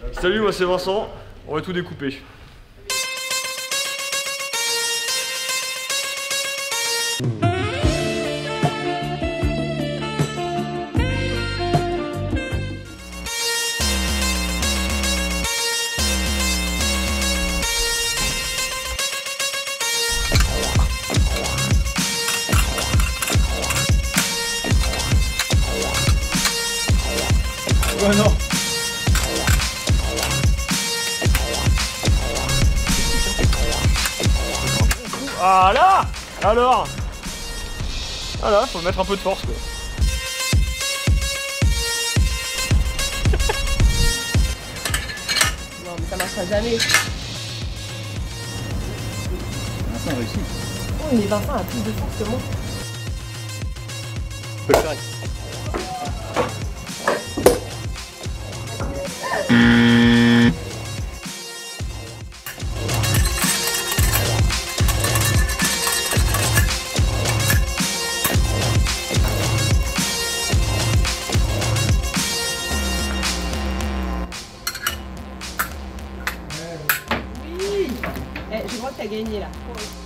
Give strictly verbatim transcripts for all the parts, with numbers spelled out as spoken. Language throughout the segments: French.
Salut, moi c'est Vincent, on va tout découper. Oh non. Ah là. Alors. Ah là, faut mettre un peu de force quoi. Non mais ça marchera jamais. Vincent réussit. Oh mais Vincent a plus de force que moi. Je peux le faire. Oui. Eh, je crois que t'as gagné là.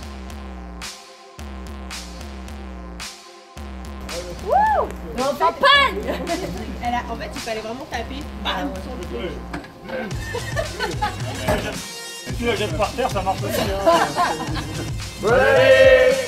Wouh. Mais en campagne. Elle a, en fait, il fallait vraiment taper. Bam, sur le pied. Si tu la jettes par terre, ça marche aussi. Hein. Ouais.